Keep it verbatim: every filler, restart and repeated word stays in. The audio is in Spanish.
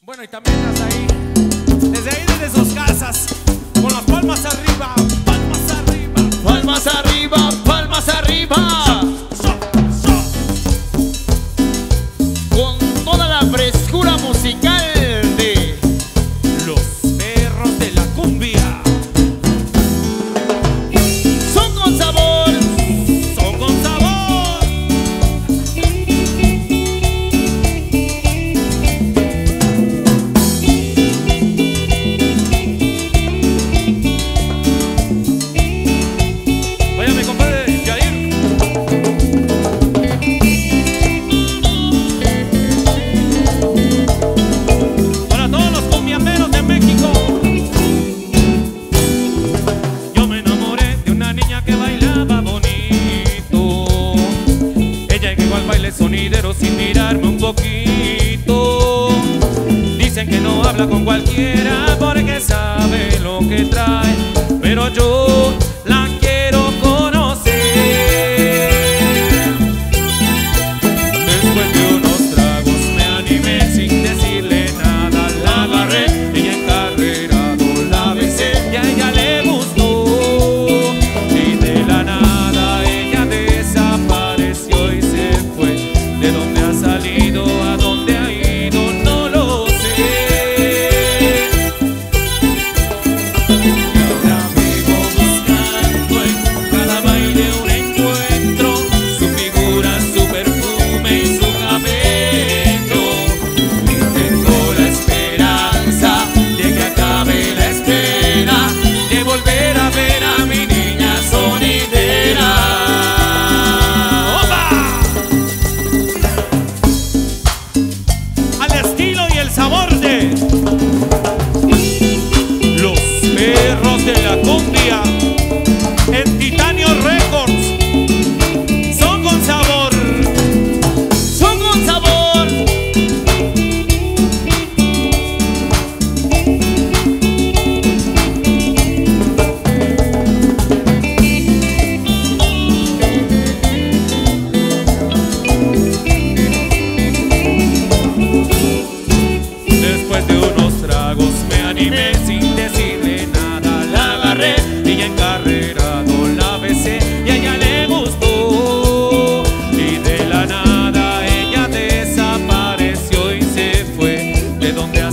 Bueno, y también hasta ahí, desde ahí, desde sus casas, con las palmas arriba, palmas arriba, palmas arriba, palmas arriba. So, so, so. Con toda la frescura musical de Los Perros de la Cumbia. Son con sabor, Son con sabor. Vaya mi compadre Yair. Para todos los cumbiamberos de México. Yo me enamoré de una niña que bailaba bonito. Ella llegó al baile sonidero sin mirarme un poquito. Dicen que no habla con cualquiera porque sabe lo que trae, pero yo la quiero conocer. Después de unos tragos me animé sin decirle nada. La agarré, ella encarrerado la besé y a ella le gustó. Y de la nada ella desapareció y se fue. De dónde ha salido, a dónde ha ido, no lo sé. Y ahora vivo buscando en cada baile un encuentro, su figura, su perfume y su cabello. Y tengo la esperanza de que acabe la espera, de volver a ver a mi niña sonidera. ¡Opa! Al estilo y el sabor de Los Perros de la Cumbia en Titanio Records. Son con sabor. son con sabor. Después de unos tragos me animé sin decirle nada. La agarré, ella encarrerado la besé y a ella le gustó. Y de la nada ella desapareció y se fue. De donde